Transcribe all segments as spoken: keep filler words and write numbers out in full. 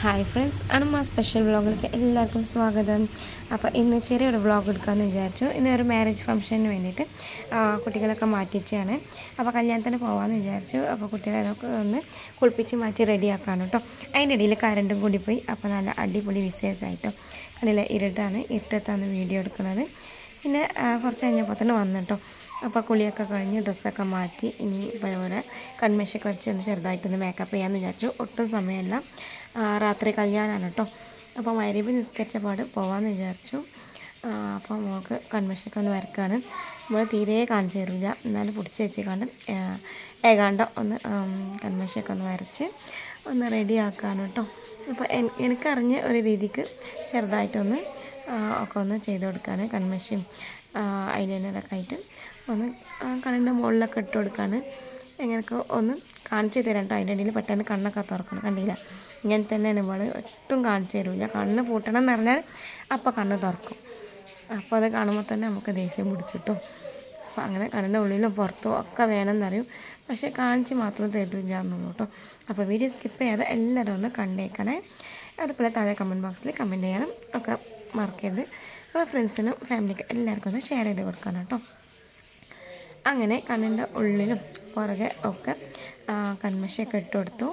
Hi friends, അണുമ്മ special വ്ളോഗിലേക്ക് എല്ലാവർക്കും സ്വാഗതം. അപ്പോൾ ഇന്ന് ചെറിയൊരു വ്ളോഗ് എടുക്കാമെന്ന് വിചാരിച്ചു. ഇന്ന് ഒരു മാരേജ് ഫംഗ്ഷന് വേണ്ടിയിട്ട് കുട്ടികളൊക്കെ മാറ്റിച്ചാണ്. അപ്പോൾ കല്യാണത്തിന് പോകാമെന്ന് വിചാരിച്ചു. അപ്പോൾ കുട്ടികളൊക്കെ ഒന്ന് കുളിപ്പിച്ച് മാറ്റി റെഡിയാക്കാണ് കേട്ടോ. അതിൻ്റെ ഇടയിൽ കറണ്ടും കൂടി പോയി. അപ്പോൾ നല്ല അടിപൊളി വിശേഷമായിട്ടോ. കണ്ടില്ല, ഇരുട്ടാണ്, ഇരുട്ടത്താണ് വീഡിയോ എടുക്കുന്നത്. പിന്നെ കുറച്ച് കഴിഞ്ഞപ്പോൾ തന്നെ വന്നു കേട്ടോ. അപ്പോൾ കുളിയൊക്കെ കഴിഞ്ഞ് ഡ്രസ്സൊക്കെ മാറ്റി ഇനി ഇതുപോലെ കൺമേശൊക്കെ വരച്ച് ഒന്ന് ചെറുതായിട്ടൊന്ന് മേക്കപ്പ് ചെയ്യാമെന്ന് വിചാരിച്ചു. ഒട്ടും സമയമല്ല, രാത്രി കല്യാണമാണ് കേട്ടോ. അപ്പോൾ മഗ്‌രിബ് നിസ്കരിച്ച പാട് പോകാമെന്ന് വിചാരിച്ചു. അപ്പോൾ മോൾക്ക് കൺമേശൊക്കെ ഒന്ന് വരക്കാണ്. നമ്മൾ തീരെ കാണിച്ചു തരില്ല, എന്നാലും പിടിച്ച് വെച്ചേക്കാണ്ട് ഏകാണ്ട ഒന്ന് കൺമേശൊക്കെ ഒന്ന് വരച്ച് ഒന്ന് റെഡിയാക്കാണ് കേട്ടോ. അപ്പോൾ എനിക്കറിഞ്ഞ ഒരു രീതിക്ക് ചെറുതായിട്ടൊന്ന് ഒക്കെ ഒന്ന് ചെയ്ത് കൊടുക്കാണ്. കൺമേശയും ഐലൈനറൊക്കെ ആയിട്ട് ഒന്ന് കണ്ണിൻ്റെ മുകളിലൊക്കെ ഇട്ട് കൊടുക്കാണ്. എങ്ങനെയൊക്കെ ഒന്ന് കാണിച്ചു തരാം കേട്ടോ. അതിൻ്റെ ഇടയിൽ പെട്ടെന്ന് കണ്ണൊക്കെ തുറക്കണം. കണ്ടില്ല, ഇങ്ങനെ തന്നെയാണ് നമ്മൾ, ഒട്ടും കാണിച്ചു തരില്ല. കണ്ണ് പൂട്ടണം എന്ന് പറഞ്ഞാൽ അപ്പോൾ കണ്ണ് തുറക്കും. അപ്പോൾ അത് കാണുമ്പോൾ തന്നെ നമുക്ക് ദേഷ്യം പിടിച്ചിട്ടോ. അപ്പോൾ അങ്ങനെ കണ്ണിൻ്റെ ഉള്ളിലും പുറത്തും ഒക്കെ വേണമെന്നറിയും, പക്ഷേ കാണിച്ച് മാത്രം തരില്ല എന്നുള്ളൂ കേട്ടോ. അപ്പോൾ വീഡിയോ സ്കിപ്പ് ചെയ്യാതെ എല്ലാവരും ഒന്ന് കണ്ടേക്കണേ. അതുപോലെ താഴെ കമൻറ്റ് ബോക്സിൽ കമൻറ്റ് ചെയ്യാനും ഒക്കെ മറക്കരുത്. അപ്പോൾ ഫ്രണ്ട്സിനും ഫാമിലിക്കും എല്ലാവർക്കും ഒന്ന് ഷെയർ ചെയ്ത് കൊടുക്കണം കേട്ടോ. അങ്ങനെ കണ്ണിൻ്റെ ഉള്ളിലും പുറകെ ഒക്കെ കൺമശയൊക്കെ ഇട്ട് കൊടുത്തു.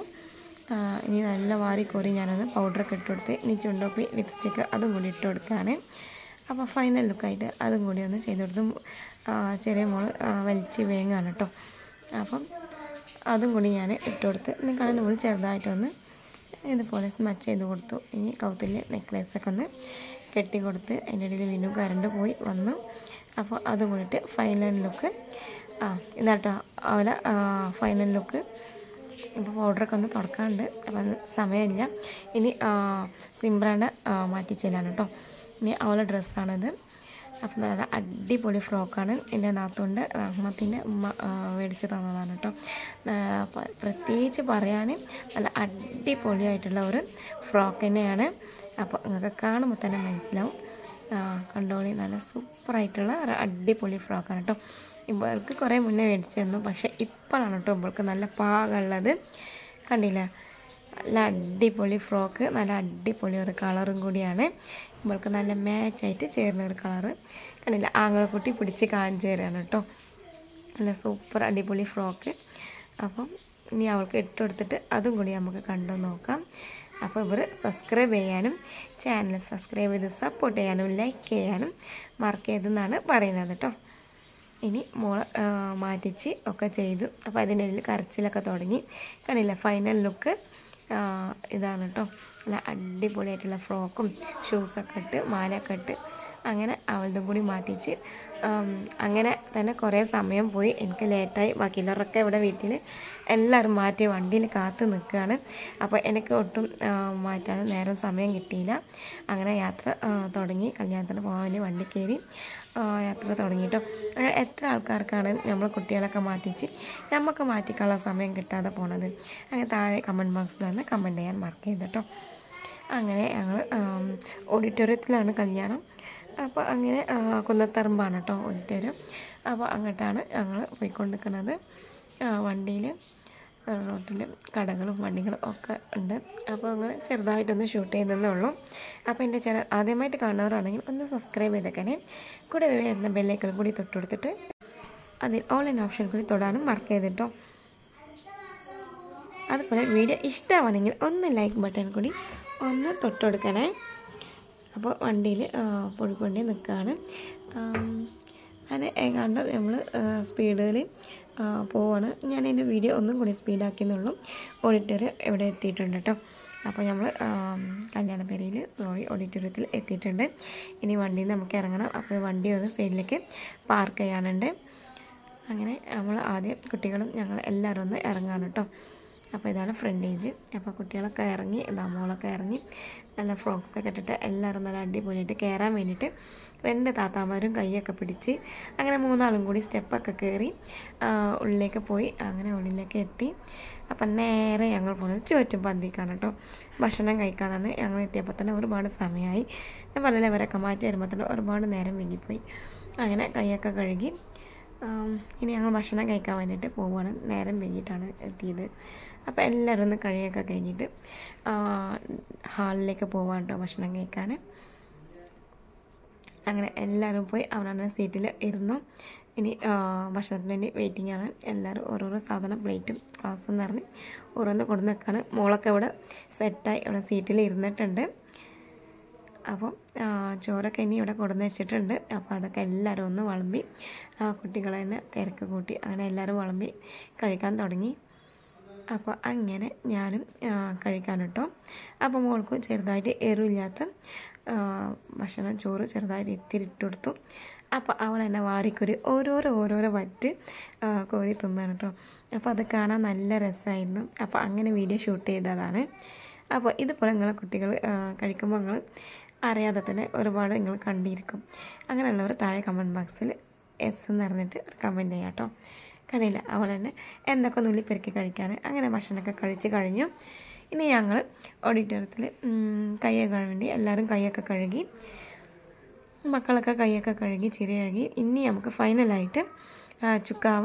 ഇനി നല്ല വാരി കോരി ഞാനൊന്ന് പൗഡറൊക്കെ ഇട്ട് കൊടുത്ത് ഇനി ചുണ്ടോപ്പി ലിപ്സ്റ്റിക്ക് അതും കൂടി ഇട്ട് കൊടുക്കുകയാണ്. അപ്പോൾ ഫൈനൽ ലുക്കായിട്ട് അതും കൂടി ഒന്ന് ചെയ്ത് കൊടുത്തു. ചെറിയ മോള് വലിച്ച് വേങ്ങാണ് കേട്ടോ. അപ്പം അതും കൂടി ഞാൻ ഇട്ട് കൊടുത്ത് ഇനി കണ്ണിൻ്റെ മുകളിൽ ചെറുതായിട്ടൊന്ന് ഇതുപോലെ സ്മച്ച് ചെയ്ത് കൊടുത്തു. ഇനി കൗത്തിൽ നെക്ലേസൊക്കെ ഒന്ന് കെട്ടി കൊടുത്ത് അതിൻ്റെ ഇടയിൽ വീണ്ടും കറണ്ട് പോയി വന്നു. അപ്പോൾ അതും കൂടിയിട്ട് ഫൈനൽ ലുക്ക് ആ ഇതാട്ടോ അവലെ ഫൈനൽ ലുക്ക്. ഇപ്പോൾ പൗഡറൊക്കെ ഒന്ന് തുടക്കാനുണ്ട്, അപ്പം സമയമില്ല. ഇനി സിംബ്രാൻ്റെ മാറ്റിച്ചേലാണ് കേട്ടോ. ഇനി അവളെ ഡ്രസ്സാണിത്. അപ്പം നല്ല അടിപൊളി ഫ്രോക്കാണ്. എൻ്റെ നാത്തുൻ്റെ റഹ്മത്തിൻ്റെ ഉമ്മ മേടിച്ച് തന്നതാണ് കേട്ടോ. പ്രത്യേകിച്ച് പറയാൻ നല്ല അടിപൊളിയായിട്ടുള്ള ഒരു ഫ്രോക്ക് തന്നെയാണ്. അപ്പോൾ നിങ്ങൾക്ക് കാണുമ്പോൾ തന്നെ മനസ്സിലാവും. കണ്ടോളി, നല്ല സൂപ്പറായിട്ടുള്ള ഒരു അടിപൊളി ഫ്രോക്കാണ് കേട്ടോ. ഇവൾക്ക് കുറേ മുന്നേ മേടിച്ചു തന്നു, പക്ഷേ ഇപ്പോഴാണ് കേട്ടോ ഇവൾക്ക് നല്ല പാകമുള്ളത്. കണ്ടില്ല, നല്ല അടിപൊളി ഫ്രോക്ക്, നല്ല അടിപൊളി ഒരു കളറും കൂടിയാണ്. ഇവൾക്ക് നല്ല മാച്ചായിട്ട് ചേർന്ന ഒരു കളറ്. കണ്ടില്ല, ആങ്ങളക്കുട്ടി പിടിച്ച് കാണിച്ചു തരാണ് കേട്ടോ. നല്ല സൂപ്പർ അടിപൊളി ഫ്രോക്ക്. അപ്പം ഇനി അവൾക്ക് ഇട്ട് കൊടുത്തിട്ട് അതും കൂടി നമുക്ക് കണ്ടു നോക്കാം. അപ്പോൾ ഇവർ സബ്സ്ക്രൈബ് ചെയ്യാനും ചാനൽ സബ്സ്ക്രൈബ് ചെയ്ത് സപ്പോർട്ട് ചെയ്യാനും ലൈക്ക് ചെയ്യാനും മറക്കരുതെന്നാണ് പറയുന്നത് കേട്ടോ. ഇനി മോളെ മാറ്റിച്ച് ഒക്കെ ചെയ്തു. അപ്പോൾ അതിൻ്റെ ഇടയിൽ കരച്ചിലൊക്കെ തുടങ്ങി. കണ്ടില്ല, ഫൈനൽ ലുക്ക് ഇതാണ് കേട്ടോ. നല്ല അടിപൊളിയായിട്ടുള്ള ഫ്രോക്കും ഷൂസൊക്കെ ഇട്ട് മാലയൊക്കെ ഇട്ട് അങ്ങനെ അവളുടെ കൂടി മാറ്റിച്ച് അങ്ങനെ തന്നെ കുറേ സമയം പോയി. എനിക്ക് ലേറ്റായി. ബാക്കിയുള്ളവരൊക്കെ ഇവിടെ വീട്ടിൽ എല്ലാവരും മാറ്റി വണ്ടിയിൽ കാത്ത് നിൽക്കുകയാണ്. അപ്പോൾ എനിക്ക് ഒട്ടും മാറ്റാൻ നേരം സമയം കിട്ടിയില്ല. അങ്ങനെ യാത്ര തുടങ്ങി. കല്യാണത്തിന് പോകാൻ വേണ്ടി വണ്ടി കയറി യാത്ര തുടങ്ങിയിട്ടോ. അങ്ങനെ എത്ര ആൾക്കാർക്കാണ് നമ്മൾ കുട്ടികളൊക്കെ മാറ്റിച്ച് നമുക്ക് മാറ്റിക്കാനുള്ള സമയം കിട്ടാതെ പോണത്? അങ്ങനെ താഴെ കമൻറ്റ് ബോക്സിൽ വന്ന് കമൻറ്റ് ചെയ്യാൻ മറക്കരുത് കേട്ടോ. അങ്ങനെ ഞങ്ങൾ ഓഡിറ്റോറിയത്തിലാണ് കല്യാണം. അപ്പോൾ അങ്ങനെ കുന്നത്തറമ്പാണ് കേട്ടോ ഓഡിറ്റോറിയം. അപ്പോൾ അങ്ങോട്ടാണ് ഞങ്ങൾ പോയിക്കൊണ്ടിരിക്കുന്നത്. വണ്ടിയിൽ റോട്ടിൽ കടകളും വണ്ടികളും ഒക്കെ ഉണ്ട്. അപ്പോൾ അങ്ങനെ ചെറുതായിട്ടൊന്ന് ഷൂട്ട് ചെയ്തതേ ഉള്ളൂ. അപ്പോൾ എൻ്റെ ചാനൽ ആദ്യമായിട്ട് കാണുന്നവരാണെങ്കിൽ ഒന്ന് സബ്സ്ക്രൈബ് ചെയ്തേക്കണേ. കൂടെ വരുന്ന ബെല്ലൈക്കൺ കൂടി തൊട്ട് കൊടുത്തിട്ട് അതിൽ ഓൺലൈൻ ഓപ്ഷൻ കൂടി തൊടാനും മറക്കരുത് കേട്ടോ. അതുപോലെ വീഡിയോ ഇഷ്ടമാണെങ്കിൽ ഒന്ന് ലൈക്ക് ബട്ടൺ കൂടി ഒന്ന് തൊട്ട് കൊടുക്കണേ. അപ്പോൾ വണ്ടിയിൽ പൊടിക്കൊണ്ടേ നിൽക്കുകയാണ്. അങ്ങനെ ഏതാണ്ട് നമ്മൾ സ്പീഡിൽ പോവാണ്. ഞാൻ എൻ്റെ വീഡിയോ ഒന്നും കൂടി സ്പീഡാക്കിയെന്നുള്ളൂ. ഓഡിറ്റോറിയം ഇവിടെ എത്തിയിട്ടുണ്ട് കേട്ടോ. അപ്പോൾ നമ്മൾ കല്യാണപ്പേരയിൽ സോറി ഓഡിറ്റോറിയത്തിൽ എത്തിയിട്ടുണ്ട്. ഇനി വണ്ടിയിൽ നിന്ന് നമുക്ക് ഇറങ്ങണം. അപ്പോൾ വണ്ടി ഒന്ന് സൈഡിലേക്ക് പാർക്ക് ചെയ്യാനുണ്ട്. അങ്ങനെ നമ്മൾ ആദ്യം കുട്ടികളും ഞങ്ങൾ എല്ലാവരും ഒന്ന് ഇറങ്ങാണ് കേട്ടോ. അപ്പോൾ ഇതാണ് ഫ്രണ്ടേജ്. അപ്പോൾ കുട്ടികളൊക്കെ ഇറങ്ങി, നമ്മളൊക്കെ ഇറങ്ങി നല്ല ഫ്രോക്സൊക്കെ ഇട്ടിട്ട് എല്ലാവരും നല്ല അടിപൊളിയായിട്ട് കയറാൻ വേണ്ടിയിട്ട് രണ്ട് താത്താമാരും കൈയൊക്കെ പിടിച്ച് അങ്ങനെ മൂന്നാളും കൂടി സ്റ്റെപ്പൊക്കെ കയറി ഉള്ളിലേക്ക് പോയി. അങ്ങനെ ഉള്ളിലേക്ക് എത്തി. അപ്പം നേരെ ഞങ്ങൾ പോകുന്നത് ചുറ്റും പന്തിക്കാണ് കേട്ടോ. ഭക്ഷണം കഴിക്കാനാണ്. ഞങ്ങൾ എത്തിയപ്പോൾ തന്നെ ഒരുപാട് സമയമായി. ഞാൻ പറഞ്ഞില്ല, ഇവരൊക്കെ മാറ്റി വരുമ്പോൾ തന്നെ ഒരുപാട് നേരം വൈകിപ്പോയി. അങ്ങനെ കൈയൊക്കെ കഴുകി ഇനി ഞങ്ങൾ ഭക്ഷണം കഴിക്കാൻ വേണ്ടിയിട്ട് പോവുകയാണ്. നേരം വൈകിട്ടാണ് എത്തിയത്. അപ്പോൾ എല്ലാവരും ഒന്ന് കഴിയൊക്കെ കഴിഞ്ഞിട്ട് ഹാളിലേക്ക് പോവാൻ കേട്ടോ ഭക്ഷണം കഴിക്കാൻ. അങ്ങനെ എല്ലാവരും പോയി അവനവൻ്റെ സീറ്റിൽ ഇരുന്നു. ഇനി ഭക്ഷണത്തിന് വേണ്ടി വെയിറ്റിംഗ് ആണ്. എല്ലാവരും ഓരോരോ സാധനം പ്ലേറ്റും ഗ്ലാസ്സും നിറഞ്ഞ് ഓരോന്ന് കൊണ്ടു നിൽക്കുകയാണ്. മോളൊക്കെ ഇവിടെ സെറ്റായി ഇവിടെ സീറ്റിൽ ഇരുന്നിട്ടുണ്ട്. അപ്പോൾ ചോറൊക്കെ ഇനി ഇവിടെ കൊണ്ടുവന്ന് വെച്ചിട്ടുണ്ട്. അപ്പോൾ അതൊക്കെ എല്ലാവരും ഒന്ന് വിളമ്പി കുട്ടികളെ തന്നെ തിരക്ക് കൂട്ടി അങ്ങനെ എല്ലാവരും വിളമ്പി കഴിക്കാൻ തുടങ്ങി. അപ്പോൾ അങ്ങനെ ഞാനും കഴിക്കാൻ കേട്ടോ. അപ്പോൾ മോൾക്ക് ചെറുതായിട്ട് എരിവില്ലാത്ത ഭക്ഷണം ചോറ് ചെറുതായിട്ട് ഇത്തിരി ഇട്ട് കൊടുത്തു. അപ്പോൾ അവൾ എന്നെ വാരിക്കൊരു ഓരോരോ ഓരോരോ വറ്റ് കോരി തിന്നാണ് കേട്ടോ. അപ്പോൾ അത് കാണാൻ നല്ല രസമായിരുന്നു. അപ്പോൾ അങ്ങനെ വീഡിയോ ഷൂട്ട് ചെയ്തതാണ്. അപ്പോൾ ഇതുപോലെ നിങ്ങൾ കുട്ടികൾ കഴിക്കുമ്പോൾ നിങ്ങൾ അറിയാതെ തന്നെ ഒരുപാട് നിങ്ങൾ കണ്ടിരിക്കും. അങ്ങനെയുള്ളവർ താഴെ കമൻറ്റ് ബോക്സിൽ എസ് എന്ന് പറഞ്ഞിട്ട് കമൻറ്റ് ചെയ്യാം കേട്ടോ. കണ്ടില്ല അവൾ തന്നെ എന്തൊക്കെ നുള്ളി പെരുക്കി കഴിക്കാൻ. അങ്ങനെ ഭക്ഷണമൊക്കെ കഴിച്ച് കഴിഞ്ഞു. ഇനി ഞങ്ങൾ ഓഡിറ്റോറിയത്തിൽ കൈയൊക്കെ കഴുകി എല്ലാവരും കൈയൊക്കെ കഴുകി മക്കളൊക്കെ കൈയൊക്കെ കഴുകി ചിരി കഴുകി. ഇനി നമുക്ക് ഫൈനലായിട്ട് ചുക്കാവ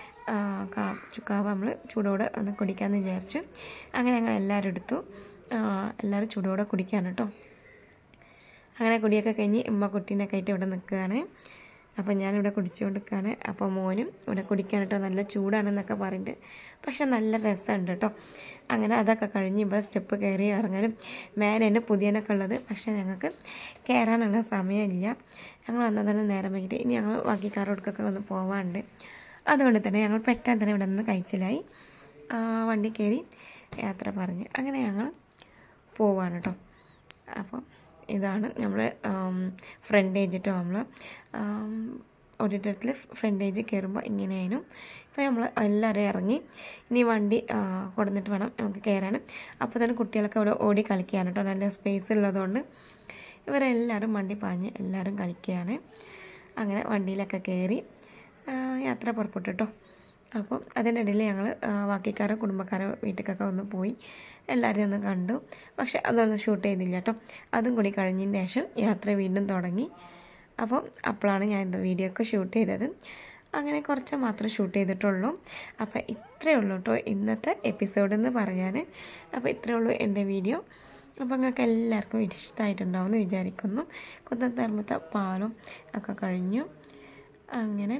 ചുക്കാവ നമ്മൾ ചൂടോടെ ഒന്ന് കുടിക്കാമെന്ന് വിചാരിച്ചു. അങ്ങനെ ഞങ്ങൾ എല്ലാവരും എടുത്തു. എല്ലാവരും ചൂടോടെ കുടിക്കാൻ കേട്ടോ. അങ്ങനെ കുടിയൊക്കെ കഴിഞ്ഞ് ഉമ്മ കുട്ടീനൊക്കെ ആയിട്ട് ഇവിടെ നിൽക്കുകയാണ്. അപ്പോൾ ഞാനിവിടെ കുടിച്ചുകൊണ്ട് നിൽക്കുകയാണ്. അപ്പോൾ മോനും ഇവിടെ കുടിക്കാൻ കേട്ടോ. നല്ല ചൂടാണെന്നൊക്കെ പറഞ്ഞിട്ട് പക്ഷെ നല്ല രസമുണ്ട് കേട്ടോ. അങ്ങനെ അതൊക്കെ കഴിഞ്ഞ് ഇപ്പോൾ സ്റ്റെപ്പ് കയറി ഇറങ്ങാനും മേലെ തന്നെ പുതിയനൊക്കെ ഉള്ളത്. പക്ഷേ ഞങ്ങൾക്ക് കയറാനുള്ള സമയമില്ല. ഞങ്ങൾ വന്നാൽ തന്നെ നേരം വൈകിട്ട് ഇനി ഞങ്ങൾ ബാക്കി കാറോടക്കൊക്കെ ഒന്ന് പോവാണ്ട്. അതുകൊണ്ട് തന്നെ ഞങ്ങൾ പെട്ടെന്ന് തന്നെ ഇവിടെ നിന്ന് കഴിച്ചിലായി വണ്ടി കയറി യാത്ര പറഞ്ഞ് അങ്ങനെ ഞങ്ങൾ പോവാണ് കേട്ടോ. അപ്പോൾ ഇതാണ് നമ്മൾ ഫ്രണ്ടേജ് കേട്ടോ. നമ്മൾ ഓഡിറ്റോറിയത്തിൽ ഫ്രണ്ടേജ് കയറുമ്പോൾ ഇങ്ങനെയായിരുന്നു. ഇപ്പോൾ നമ്മൾ എല്ലാവരും ഇറങ്ങി ഇനി വണ്ടി കൊടുത്തിട്ട് വേണം നമുക്ക് കയറാൻ. അപ്പോൾ തന്നെ കുട്ടികളൊക്കെ ഇവിടെ ഓടി കളിക്കുകയാണ് കേട്ടോ. നല്ല സ്പേസ് ഉള്ളതുകൊണ്ട് ഇവരെല്ലാവരും വണ്ടി പാഞ്ഞ് എല്ലാവരും കളിക്കുകയാണ്. അങ്ങനെ വണ്ടിയിലൊക്കെ കയറി യാത്ര പുറപ്പെട്ടു കേട്ടോ. അപ്പം അതിൻ്റെ ഇടയിൽ ഞങ്ങൾ ബാക്കിക്കാരോ കുടുംബക്കാരോ വീട്ടിലേക്കൊക്കെ ഒന്ന് പോയി എല്ലാവരെയും ഒന്ന് കണ്ടു. പക്ഷെ അതൊന്നും ഷൂട്ട് ചെയ്തില്ല കേട്ടോ. അതും കൂടി കഴിഞ്ഞതിന് ശേഷം യാത്ര വീണ്ടും തുടങ്ങി. അപ്പോൾ അപ്പോഴാണ് ഞാൻ ഇത് വീഡിയോ ഒക്കെ ഷൂട്ട് ചെയ്തത്. അങ്ങനെ കുറച്ച് മാത്രമേ ഷൂട്ട് ചെയ്തിട്ടുള്ളൂ. അപ്പോൾ ഇത്രയേ ഉള്ളൂ കേട്ടോ ഇന്നത്തെ എപ്പിസോഡ് എന്ന് പറയാൻ. അപ്പോൾ ഇത്രയേ ഉള്ളൂ എൻ്റെ വീഡിയോ. അപ്പോൾ നിങ്ങൾക്ക് എല്ലാവർക്കും ഇഷ്ടമായിട്ടുണ്ടാവുമെന്ന് വിചാരിക്കുന്നു. കുന്നത്തറമ്പത്തെ പാലും ഒക്കെ കഴിഞ്ഞു. അങ്ങനെ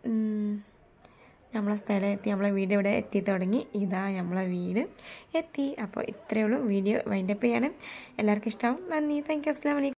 നമ്മളെ സ്ഥലം എത്തി. നമ്മളെ വീട് ഇവിടെ എത്തി തുടങ്ങി. ഇതാ നമ്മളെ വീട് എത്തി. അപ്പോൾ ഇത്രയേ ഉള്ളൂ വീഡിയോ വൈൻഡപ്പ് ചെയ്യാണ്. എല്ലാവർക്കും ഇഷ്ടമാവും. നന്ദി. Thank you. അസ്സലാമു അലൈക്കും.